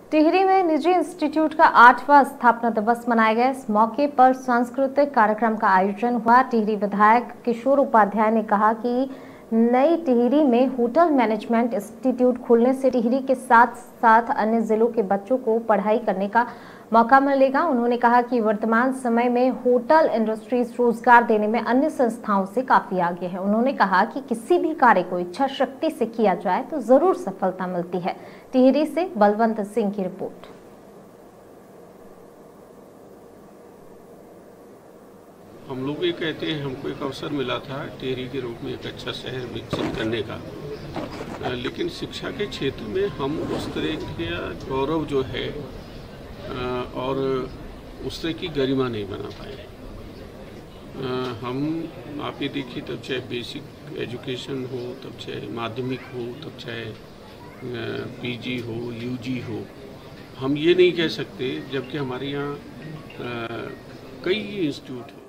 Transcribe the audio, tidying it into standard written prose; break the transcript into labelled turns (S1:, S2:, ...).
S1: टिहरी में निजी इंस्टीट्यूट का 8वां स्थापना दिवस मनाया गया। इस मौके पर सांस्कृतिक कार्यक्रम का आयोजन हुआ। टिहरी विधायक किशोर उपाध्याय ने कहा कि नई टिहरी में होटल मैनेजमेंट इंस्टीट्यूट खोलने से टिहरी के साथ साथ अन्य जिलों के बच्चों को पढ़ाई करने का मौका मिलेगा। उन्होंने कहा कि वर्तमान समय में होटल इंडस्ट्रीज रोजगार देने में अन्य संस्थाओं से काफी आगे है। उन्होंने कहा कि किसी भी कार्य को इच्छा शक्ति से किया जाए तो जरूर सफलता मिलती है। टिहरी से बलवंत सिंह की रिपोर्ट।
S2: हम लोग ये कहते हैं, हमको एक अवसर मिला था टिहरी के रूप में एक अच्छा शहर विकसित करने का, लेकिन शिक्षा के क्षेत्र में हम उस तरह का गौरव जो है और उस तरह की गरिमा नहीं बना पाए। हम आप ये देखिए, तब चाहे बेसिक एजुकेशन हो, तब चाहे माध्यमिक हो, तब चाहे पीजी हो, यूजी हो, हम ये नहीं कह सकते, जबकि हमारे यहाँ कई इंस्टीट्यूट हैं।